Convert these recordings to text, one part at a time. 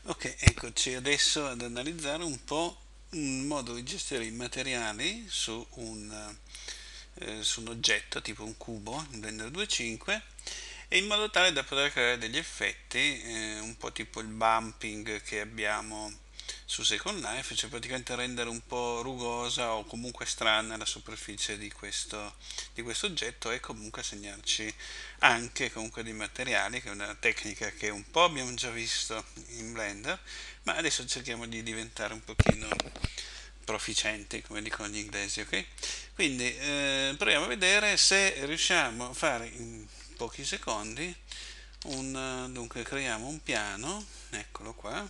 Ok, eccoci adesso ad analizzare un po' un modo di gestire i materiali su un oggetto tipo un cubo in Blender 2.5 e in modo tale da poter creare degli effetti un po' tipo il bumping che abbiamo su Second Life, cioè praticamente rendere un po' rugosa o comunque strana la superficie di questo oggetto e comunque segnarci anche comunque dei materiali, che è una tecnica che un po' abbiamo già visto in Blender, ma adesso cerchiamo di diventare un pochino proficienti, come dicono gli inglesi, ok? Quindi proviamo a vedere se riusciamo a fare in pochi secondi dunque creiamo un piano, eccolo qua,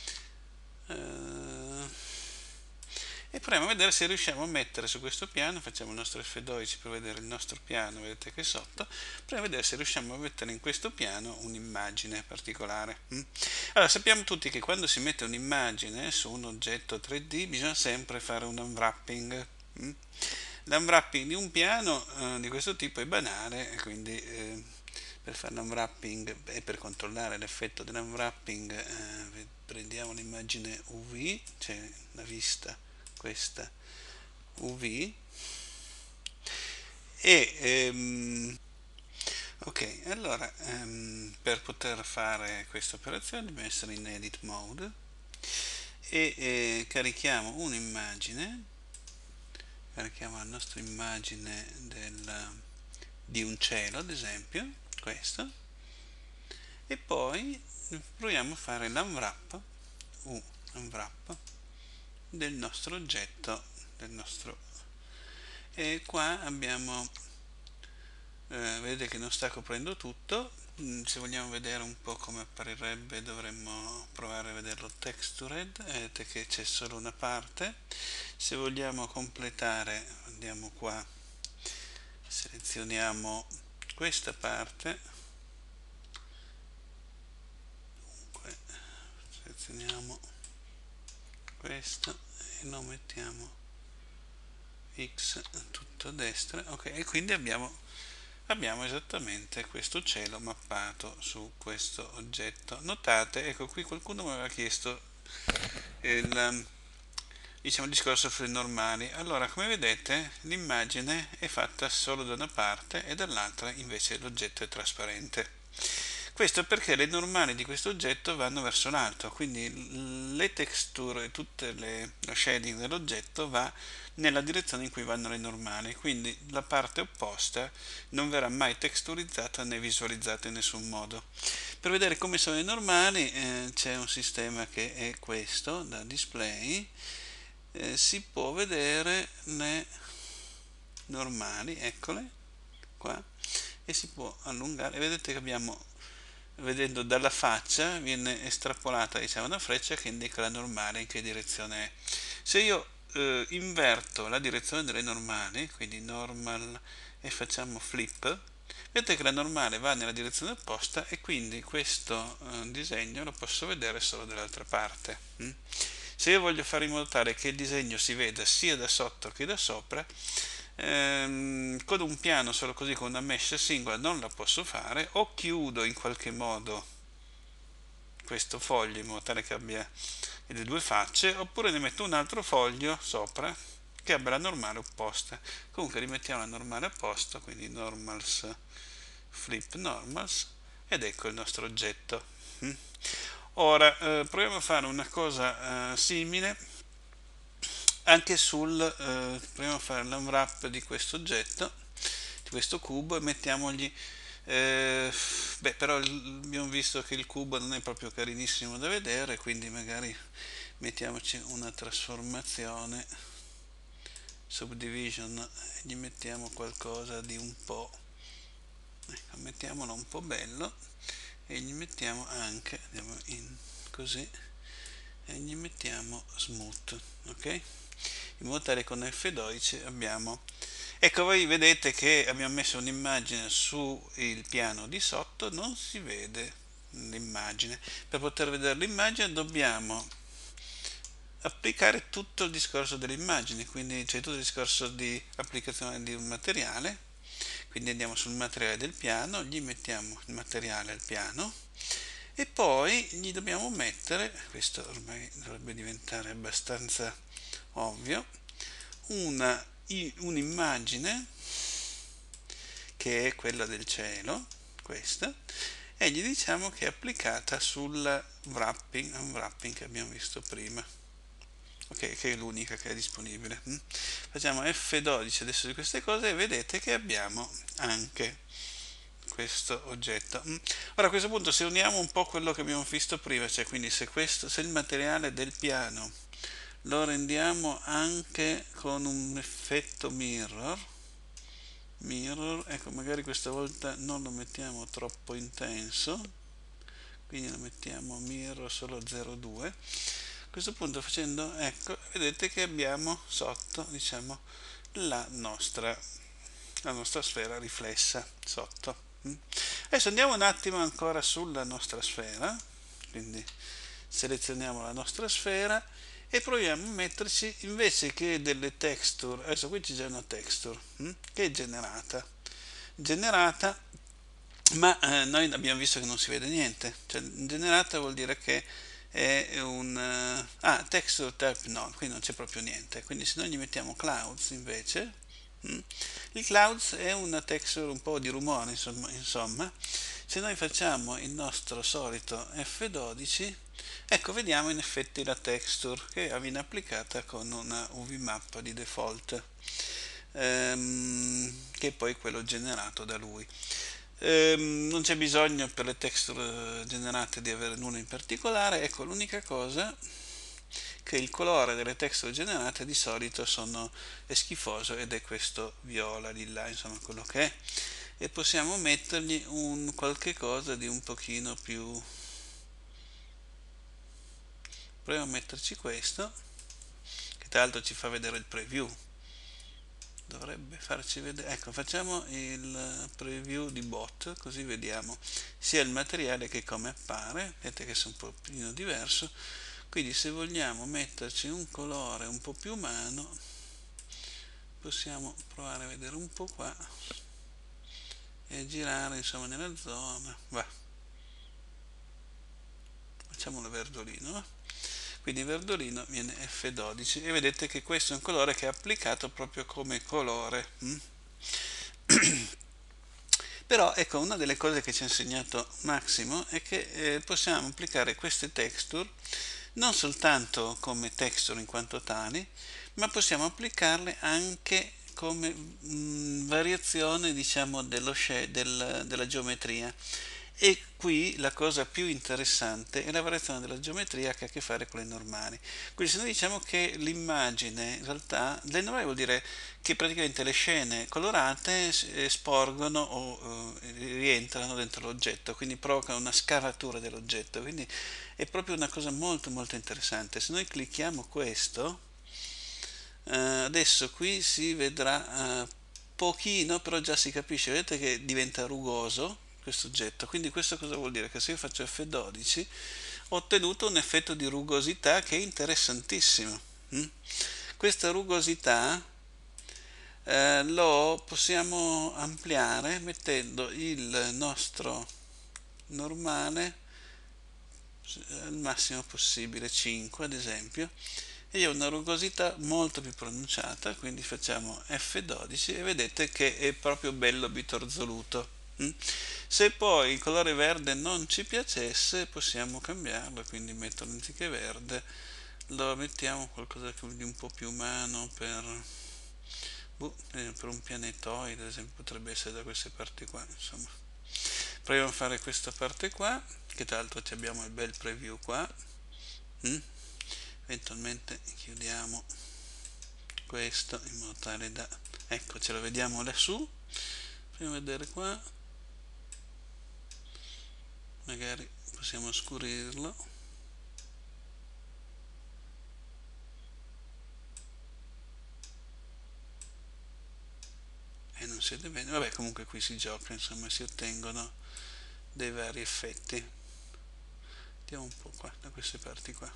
eh, e proviamo a vedere se riusciamo a mettere su questo piano, facciamo il nostro F12 per vedere il nostro piano, vedete che sotto, proviamo a vedere se riusciamo a mettere in questo piano un'immagine particolare. Allora, sappiamo tutti che quando si mette un'immagine su un oggetto 3D bisogna sempre fare un unwrapping. mm? L'unwrapping di un piano di questo tipo è banale, e quindi per fare l'unwrapping e per controllare l'effetto dell'unwrapping prendiamo l'immagine UV, cioè la vista questa UV e ok, allora per poter fare questa operazione dobbiamo essere in edit mode e carichiamo un'immagine, carichiamo la nostra immagine di un cielo ad esempio, questo, e poi proviamo a fare l'unwrap del nostro oggetto, del nostro, e qua abbiamo vedete che non sta coprendo tutto. Se vogliamo vedere un po' come apparirebbe dovremmo provare a vederlo textured, vedete che c'è solo una parte. Se vogliamo completare andiamo qua, selezioniamo questa parte, dunque selezioniamo questo e lo mettiamo X tutto a destra, ok, e quindi abbiamo esattamente questo cielo mappato su questo oggetto. Notate, ecco qui qualcuno mi aveva chiesto il, diciamo, il discorso sulle normali. Allora, come vedete, l'immagine è fatta solo da una parte e dall'altra invece l'oggetto è trasparente. Questo perché le normali di questo oggetto vanno verso l'alto, quindi le texture e lo shading dell'oggetto va nella direzione in cui vanno le normali, quindi la parte opposta non verrà mai texturizzata né visualizzata in nessun modo. Per vedere come sono le normali c'è un sistema che è questo, da display, si può vedere le normali, eccole qua, e si può allungare, vedete che abbiamo, vedendo dalla faccia viene estrapolata, diciamo, una freccia che indica la normale in che direzione è. Se io inverto la direzione delle normali, quindi normal, e facciamo flip, vedete che la normale va nella direzione opposta e quindi questo disegno lo posso vedere solo dall'altra parte. Se io voglio fare in modo tale che il disegno si veda sia da sotto che da sopra, con un piano solo così, con una mesh singola non la posso fare, o chiudo in qualche modo questo foglio in modo tale che abbia le due facce, oppure ne metto un altro foglio sopra che abbia la normale opposta. Comunque rimettiamo la normale a posto, quindi normals, flip normals, ed ecco il nostro oggetto. Ora proviamo a fare una cosa simile anche proviamo a fare l'unwrap di questo oggetto, di questo cubo, e mettiamogli però abbiamo visto che il cubo non è proprio carinissimo da vedere, quindi magari mettiamoci una trasformazione, subdivision, e gli mettiamo qualcosa di un po', ecco, mettiamolo un po' bello, e gli mettiamo anche, andiamo in così, e gli mettiamo smooth, ok? In modo tale con F12 abbiamo, ecco, voi vedete che abbiamo messo un'immagine sul piano di sotto, non si vede l'immagine. Per poter vedere l'immagine dobbiamo applicare tutto il discorso delle immagini, quindi c'è tutto il discorso di applicazione di un materiale, quindi andiamo sul materiale del piano, gli mettiamo il materiale al piano e poi gli dobbiamo mettere, questo ormai dovrebbe diventare abbastanza ovvio, un'immagine che è quella del cielo, questa, e gli diciamo che è applicata sul unwrapping che abbiamo visto prima, ok, che è l'unica che è disponibile. Facciamo F12 adesso di queste cose e vedete che abbiamo anche questo oggetto. Ora a questo punto se uniamo un po' quello che abbiamo visto prima, cioè quindi se il materiale del piano lo rendiamo anche con un effetto mirror, ecco, magari questa volta non lo mettiamo troppo intenso, quindi lo mettiamo mirror solo 0,2. A questo punto facendo, ecco, vedete che abbiamo sotto, diciamo, la nostra, la nostra sfera riflessa sotto. Adesso andiamo un attimo ancora sulla nostra sfera, quindi selezioniamo la nostra sfera e proviamo a metterci invece che delle texture, adesso qui c'è già una texture che è generata, ma noi abbiamo visto che non si vede niente, cioè generata vuol dire che è un texture type no, qui non c'è proprio niente, quindi se noi gli mettiamo clouds invece, il clouds è una texture un po' di rumore, insomma, se noi facciamo il nostro solito F12, ecco, vediamo in effetti la texture che viene applicata con una UV mappa di default, che è poi quello generato da lui. Non c'è bisogno per le texture generate di avere nulla in particolare, ecco, l'unica cosa che il colore delle texture generate di solito è schifoso ed è questo viola di là, insomma quello che è, e possiamo mettergli un qualche cosa di un pochino più, proviamo a metterci questo che tra l'altro ci fa vedere il preview, dovrebbe farci vedere, ecco, facciamo il preview di bot così vediamo sia il materiale che come appare, vedete che è un po' diverso, quindi se vogliamo metterci un colore un po' più umano possiamo provare a vedere un po' qua e girare insomma nella zona, va, facciamolo verdolino, va? Quindi verdolino viene F12 e vedete che questo è un colore che è applicato proprio come colore. Però ecco, una delle cose che ci ha insegnato Massimo è che possiamo applicare queste texture non soltanto come texture in quanto tali, ma possiamo applicarle anche come variazione, diciamo, della geometria. E qui la cosa più interessante è la variazione della geometria che ha a che fare con le normali. Quindi se noi diciamo che l'immagine, in realtà, le normali vuol dire che praticamente le scene colorate sporgono o rientrano dentro l'oggetto, quindi provocano una scavatura dell'oggetto, quindi è proprio una cosa molto molto interessante. Se noi clicchiamo questo, adesso qui si vedrà pochino, però già si capisce, vedete che diventa rugoso questo oggetto, quindi questo cosa vuol dire? Che se io faccio F12 ho ottenuto un effetto di rugosità che è interessantissimo. Questa rugosità lo possiamo ampliare mettendo il nostro normale al massimo possibile, 5 ad esempio, e io ho una rugosità molto più pronunciata, quindi facciamo F12 e vedete che è proprio bello bitorzoluto. Se poi il colore verde non ci piacesse possiamo cambiarlo, quindi metto anziché verde lo mettiamo qualcosa di un po' più umano per un pianetoide, ad esempio, potrebbe essere da queste parti qua, insomma. Proviamo a fare questa parte qua, che tra l'altro abbiamo il bel preview qua. Eventualmente chiudiamo questo in modo tale da, ecco, ce lo vediamo lassù. Proviamo a vedere qua, magari possiamo scurirlo. E non si vede bene, vabbè, comunque qui si gioca, insomma, si ottengono dei vari effetti. Andiamo un po' qua, da queste parti qua.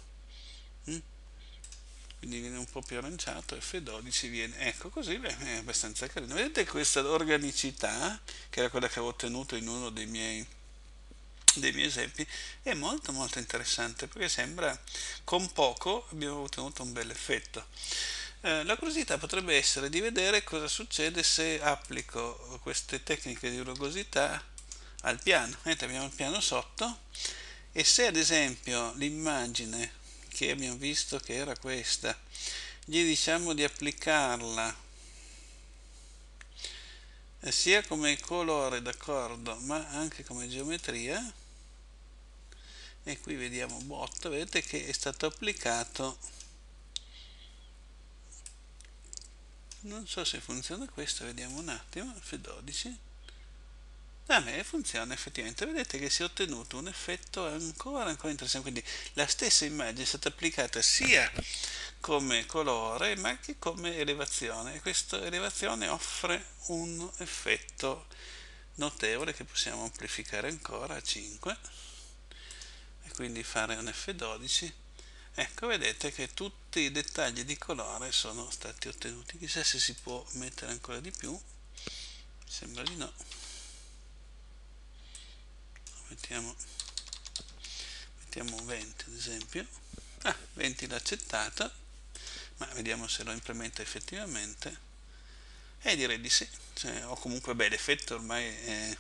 Quindi viene un po' più aranciato, F12 viene, ecco così, beh, è abbastanza carino. Vedete questa organicità, che era quella che avevo ottenuto in uno dei miei dei miei esempi, è molto molto interessante perché sembra con poco abbiamo ottenuto un bel effetto. La curiosità potrebbe essere di vedere cosa succede se applico queste tecniche di rugosità al piano. Vedete, abbiamo il piano sotto e se ad esempio l'immagine che abbiamo visto che era questa, gli diciamo di applicarla sia come colore d'accordo ma anche come geometria, e qui vediamo botto, vedete che è stato applicato, non so se funziona questo, vediamo un attimo, F12. A me funziona effettivamente, vedete che si è ottenuto un effetto ancora interessante, quindi la stessa immagine è stata applicata sia come colore ma anche come elevazione, e questa elevazione offre un effetto notevole che possiamo amplificare ancora a 5 e quindi fare un F12. Ecco, vedete che tutti i dettagli di colore sono stati ottenuti. Chissà se si può mettere ancora di più, sembra di no. Mettiamo, mettiamo 20 ad esempio. 20 l'ha accettato, ma vediamo se lo implementa effettivamente. E direi di sì, o comunque l'effetto ormai è,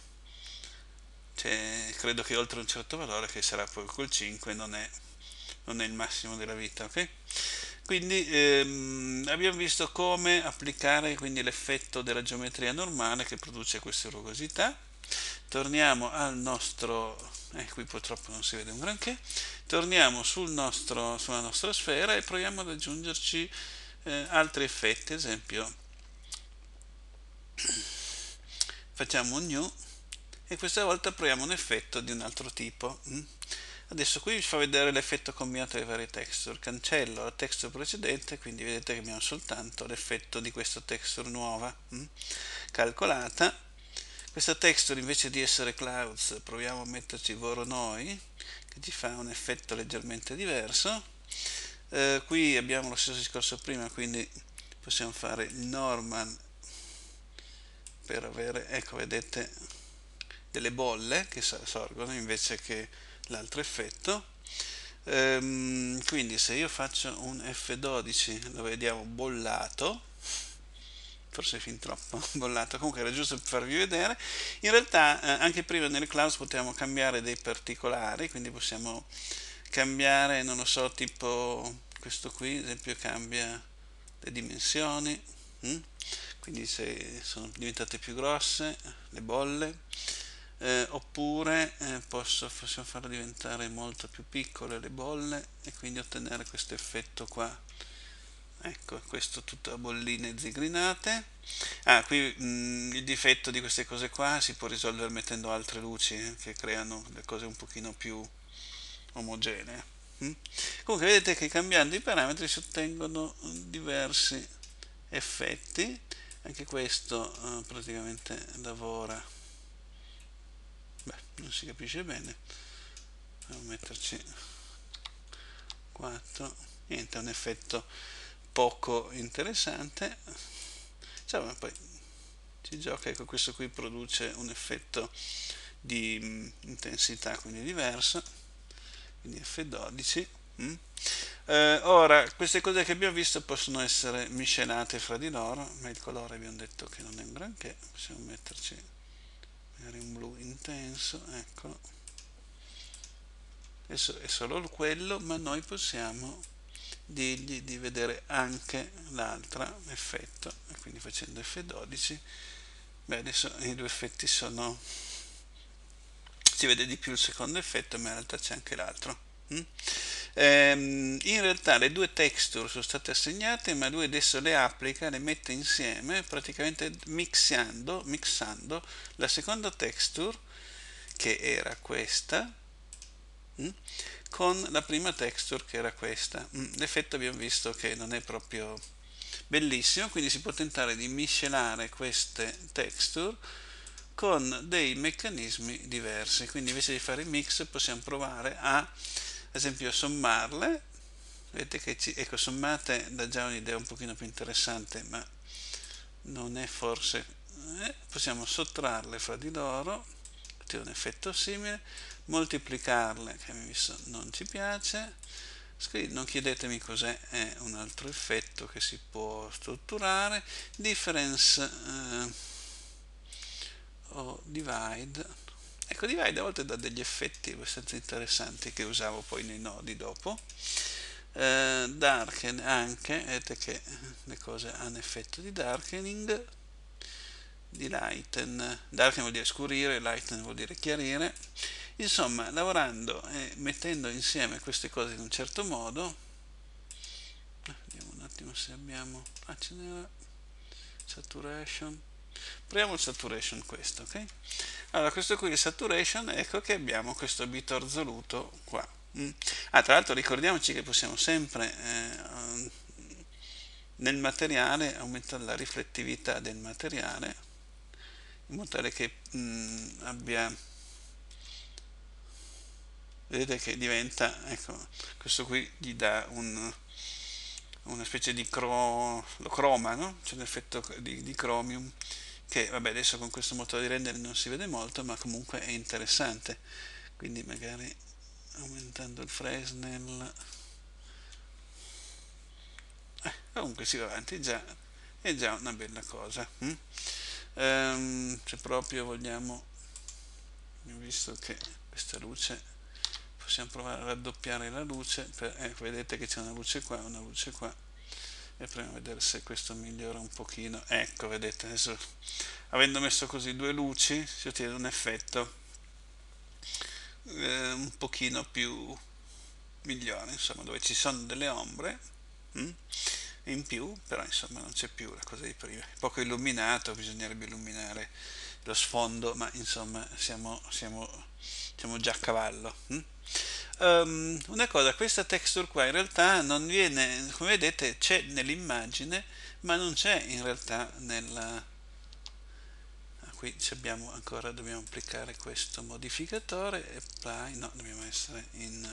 credo che oltre un certo valore, che sarà poi col 5, non è il massimo della vita, ok? Quindi abbiamo visto come applicare quindi l'effetto della geometria normale che produce queste rugosità. Torniamo al nostro, qui purtroppo non si vede un granché, torniamo sulla nostra sfera e proviamo ad aggiungerci altri effetti, ad esempio facciamo un new e questa volta proviamo un effetto di un altro tipo. Adesso qui vi fa vedere l'effetto combinato delle varie texture, cancello la texture precedente, quindi vedete che abbiamo soltanto l'effetto di questa texture nuova calcolata. Questa texture invece di essere clouds proviamo a metterci Voronoi che ci fa un effetto leggermente diverso. Qui abbiamo lo stesso discorso prima, quindi possiamo fare il normal per avere, ecco vedete, delle bolle che sorgono invece che l'altro effetto. Quindi se io faccio un F12 lo vediamo bollato, forse fin troppo bollato, comunque era giusto per farvi vedere. In realtà anche prima nelle clouds potevamo cambiare dei particolari, quindi possiamo cambiare, non lo so, tipo questo qui ad esempio cambia le dimensioni, quindi se sono diventate più grosse le bolle, oppure possiamo farlo diventare molto più piccole le bolle e quindi ottenere questo effetto qua. Ecco, questo tutto a bolline zigrinate. Qui il difetto di queste cose qua si può risolvere mettendo altre luci che creano le cose un pochino più omogenee. Comunque vedete che cambiando i parametri si ottengono diversi effetti. Anche questo praticamente lavora, non si capisce bene, devo metterci 4, niente, è un effetto poco interessante. Insomma, poi si gioca, ecco, questo qui produce un effetto di intensità quindi diverso, quindi F12. Ora, queste cose che abbiamo visto possono essere miscelate fra di loro, ma il colore abbiamo detto che non è un granché, possiamo metterci magari un blu intenso, eccolo. Adesso è solo quello, ma noi possiamo dirgli di vedere anche l'altro effetto, e quindi facendo F12, adesso i due effetti sono, si vede di più il secondo effetto, ma in realtà c'è anche l'altro. In realtà le due texture sono state assegnate, ma lui adesso le applica, le mette insieme, praticamente mixando la seconda texture, che era questa, con la prima texture, che era questa. L'effetto abbiamo visto che non è proprio bellissimo, quindi si può tentare di miscelare queste texture con dei meccanismi diversi. Quindi invece di fare il mix possiamo provare ad esempio a sommarle. Vedete che ecco, sommate dà già un'idea un pochino più interessante, ma non è forse, possiamo sottrarle fra di loro, è un effetto simile, moltiplicarle, che non ci piace. Non chiedetemi cos'è, è un altro effetto che si può strutturare. Difference o divide. Ecco, divide a volte dà degli effetti abbastanza interessanti che usavo poi nei nodi dopo. Darken anche, vedete che le cose hanno effetto di darkening, di lighten. Darken vuol dire scurire, lighten vuol dire chiarire. Insomma, lavorando e mettendo insieme queste cose in un certo modo, vediamo un attimo se abbiamo, ce n'era saturation, proviamo il saturation questo, ok? Allora, questo qui è il saturation, ecco che abbiamo questo bit assoluto qua. Tra l'altro ricordiamoci che possiamo sempre nel materiale aumentare la riflettività del materiale in modo tale che abbia, vedete che diventa, ecco, questo qui gli dà una specie di lo croma, no? C'è un effetto di chromium che vabbè adesso con questo motore di rendering non si vede molto, ma comunque è interessante. Quindi magari aumentando il Fresnel, comunque si va avanti, è già una bella cosa. Se proprio vogliamo, visto che questa luce possiamo provare a raddoppiare la luce ecco, vedete che c'è una luce qua, e proviamo a vedere se questo migliora un pochino. Ecco, vedete, adesso avendo messo così due luci si ottiene un effetto un pochino più migliore, insomma, dove ci sono delle ombre in più, però insomma non c'è più la cosa di prima. È poco illuminato, bisognerebbe illuminare lo sfondo, ma insomma siamo già a cavallo. Una cosa, questa texture qua in realtà non viene, come vedete, c'è nell'immagine, ma non c'è in realtà nella. Qui abbiamo ancora, dobbiamo applicare questo modificatore, apply, no, dobbiamo essere in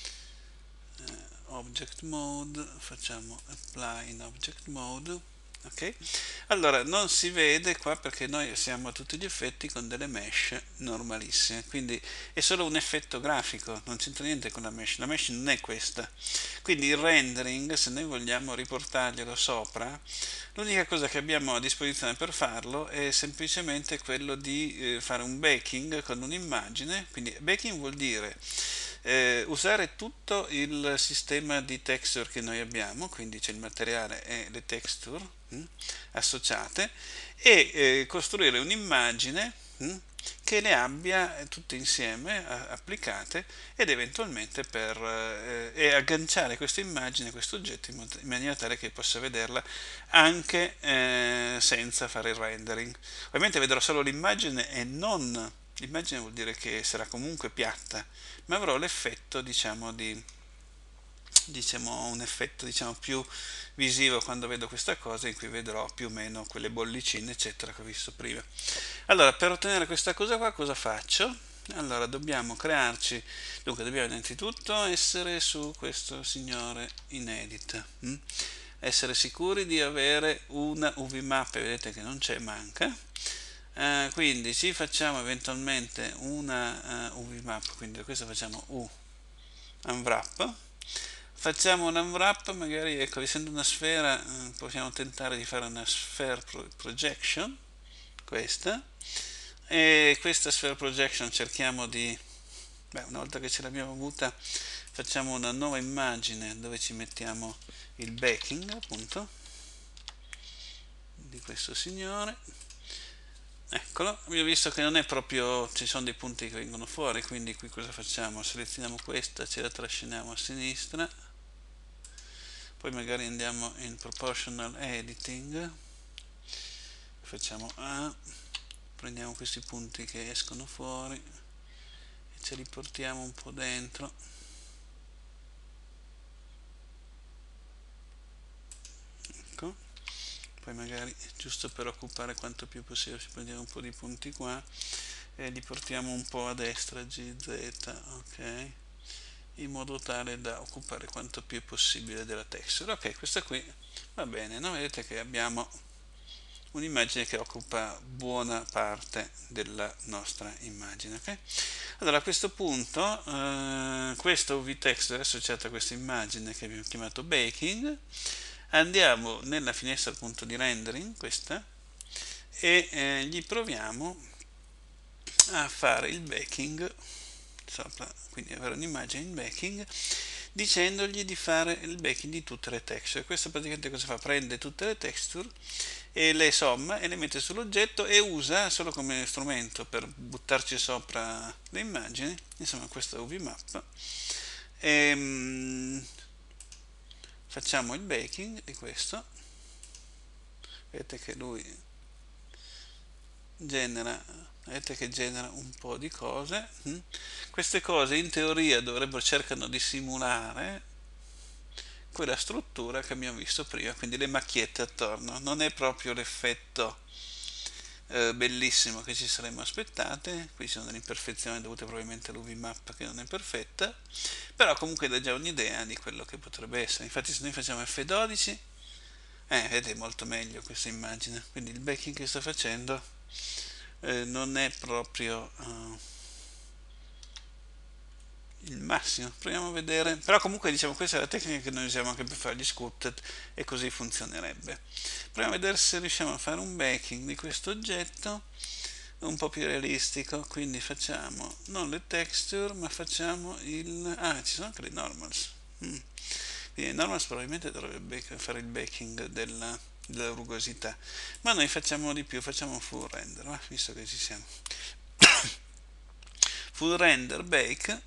object mode, facciamo apply in object mode, ok? Allora non si vede qua perché noi siamo a tutti gli effetti con delle mesh normalissime, quindi è solo un effetto grafico, non c'entra niente con la mesh non è questa. Quindi il rendering, se noi vogliamo riportarglielo sopra, l'unica cosa che abbiamo a disposizione per farlo è semplicemente quello di fare un baking con un'immagine. Quindi baking vuol dire usare tutto il sistema di texture che noi abbiamo, quindi c'è il materiale e le texture associate, e costruire un'immagine che le abbia tutte insieme applicate ed eventualmente e agganciare questa immagine, questo oggetto in maniera tale che possa vederla anche senza fare il rendering. Ovviamente vedrò solo l'immagine e non l'immagine, vuol dire che sarà comunque piatta, ma avrò l'effetto un effetto più visivo quando vedo questa cosa, in cui vedrò più o meno quelle bollicine eccetera che ho visto prima. Allora, per ottenere questa cosa qua cosa faccio? Allora dobbiamo crearci, dunque dobbiamo innanzitutto essere su questo signore in edit, essere sicuri di avere una UV map, vedete che non c'è, manca. Quindi ci facciamo eventualmente una UV map, quindi da questo facciamo U unwrap, facciamo un unwrap, magari ecco, essendo una sfera possiamo tentare di fare una sphere projection, questa, e questa sphere projection cerchiamo di, una volta che ce l'abbiamo avuta facciamo una nuova immagine dove ci mettiamo il backing appunto di questo signore. Eccolo, abbiamo visto che non è proprio, ci sono dei punti che vengono fuori, quindi qui cosa facciamo? Selezioniamo questa, ce la trasciniamo a sinistra, poi magari andiamo in proportional editing, facciamo A, prendiamo questi punti che escono fuori e ce li portiamo un po' dentro. Ecco, poi magari giusto per occupare quanto più possibile ci prendiamo un po' di punti qua e li portiamo un po' a destra, GZ, ok, in modo tale da occupare quanto più possibile della texture. Ok, questa qui va bene, no? Vedete che abbiamo un'immagine che occupa buona parte della nostra immagine. Okay? Allora a questo punto questo UV text è associato a questa immagine che abbiamo chiamato baking. Andiamo nella finestra appunto di rendering, questa, e gli proviamo a fare il baking sopra, quindi avere un'immagine in baking, dicendogli di fare il baking di tutte le texture. Questo praticamente cosa fa? Prende tutte le texture e le somma e le mette sull'oggetto e usa solo come strumento per buttarci sopra le immagini, insomma questa UV map. Facciamo il baking di questo, vedete che lui genera un po' di cose. Queste cose in teoria cercano di simulare quella struttura che abbiamo visto prima, quindi le macchiette attorno. Non è proprio l'effetto bellissimo che ci saremmo aspettate, qui ci sono delle imperfezioni dovute probabilmente all'UV map che non è perfetta, però comunque dà già un'idea di quello che potrebbe essere. Infatti se noi facciamo F12, vedete molto meglio questa immagine, quindi il backing che sto facendo non è proprio il massimo. Proviamo a vedere, però comunque diciamo questa è la tecnica che noi usiamo anche per fare gli sculpted e così funzionerebbe. Proviamo a vedere se riusciamo a fare un backing di questo oggetto un po' più realistico, quindi facciamo non le texture ma facciamo ci sono anche le normals. Quindi normals probabilmente dovrebbe fare il backing della rugosità, ma noi facciamo di più, facciamo un full render, visto che ci siamo. Full render bake.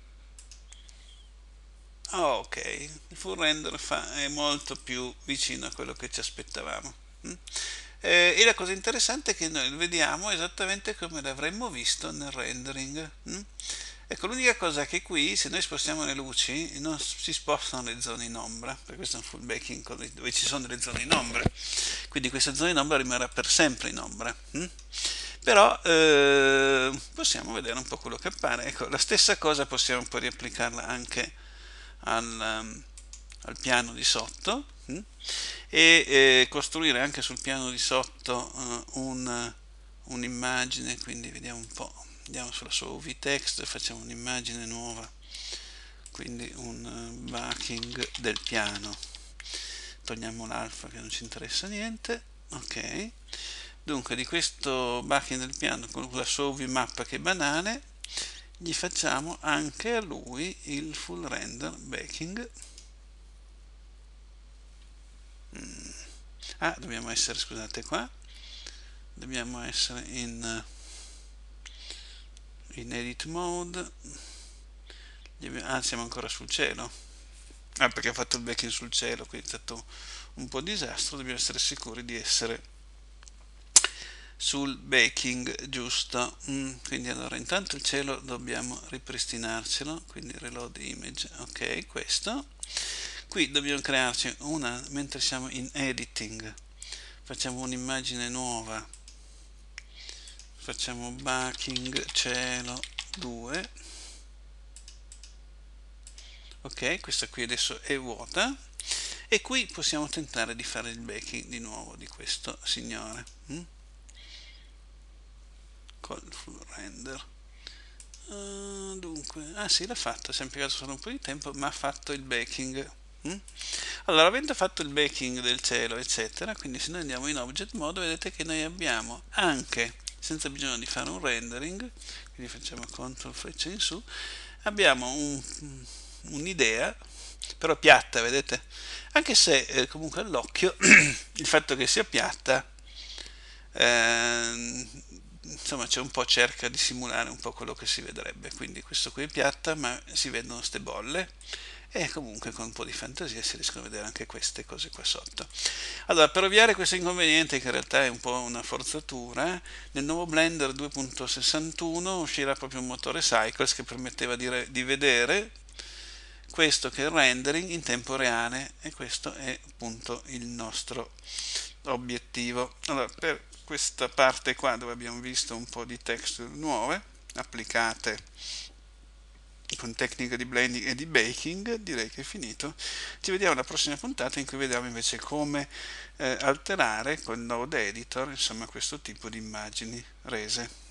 Ok, il full render è molto più vicino a quello che ci aspettavamo. E la cosa interessante è che noi vediamo esattamente come l'avremmo visto nel rendering. Ecco, l'unica cosa è che qui, se noi spostiamo le luci, non si spostano le zone in ombra, perché questo è un full backing dove ci sono delle zone in ombra, quindi questa zona in ombra rimarrà per sempre in ombra. Però possiamo vedere un po' quello che appare. Ecco, la stessa cosa possiamo poi riapplicarla anche al piano di sotto e costruire anche sul piano di sotto un'immagine, quindi vediamo un po', andiamo sulla sua UV text e facciamo un'immagine nuova, quindi un backing del piano, togliamo l'alfa che non ci interessa niente. Ok, dunque di questo backing del piano con la sua UV mappa che è banale gli facciamo anche a lui il full render backing. Dobbiamo essere, scusate qua, dobbiamo essere in edit mode. Siamo ancora sul cielo, perché ho fatto il backing sul cielo, quindi è stato un po' disastro. Dobbiamo essere sicuri di essere sul baking giusto. Quindi allora intanto il cielo dobbiamo ripristinarcelo, quindi reload image. Ok, questo qui dobbiamo crearci una, mentre siamo in editing facciamo un'immagine nuova, facciamo backing cielo 2. Ok, questa qui adesso è vuota e qui possiamo tentare di fare il backing di nuovo di questo signore col full render. Dunque, sì, l'ha fatto, si è impiegato solo un po' di tempo, ma ha fatto il backing. Allora, avendo fatto il backing del cielo, eccetera, quindi se noi andiamo in object mode, vedete che noi abbiamo anche, senza bisogno di fare un rendering, quindi facciamo CTRL freccia in su, abbiamo un'idea, però piatta, vedete? Anche se comunque all'occhio il fatto che sia piatta insomma c'è un po', cerca di simulare un po' quello che si vedrebbe, quindi questo qui è piatta ma si vedono ste bolle e comunque con un po' di fantasia si riescono a vedere anche queste cose qua sotto. Allora, per ovviare questo inconveniente, che in realtà è un po' una forzatura, nel nuovo Blender 2.61 uscirà proprio un motore Cycles che permetteva di vedere questo che è il rendering in tempo reale, e questo è appunto il nostro obiettivo. Allora, per questa parte qua dove abbiamo visto un po' di texture nuove applicate con tecniche di blending e di baking, direi che è finito. Ci vediamo alla prossima puntata in cui vediamo invece come alterare con Node Editor, insomma, questo tipo di immagini rese.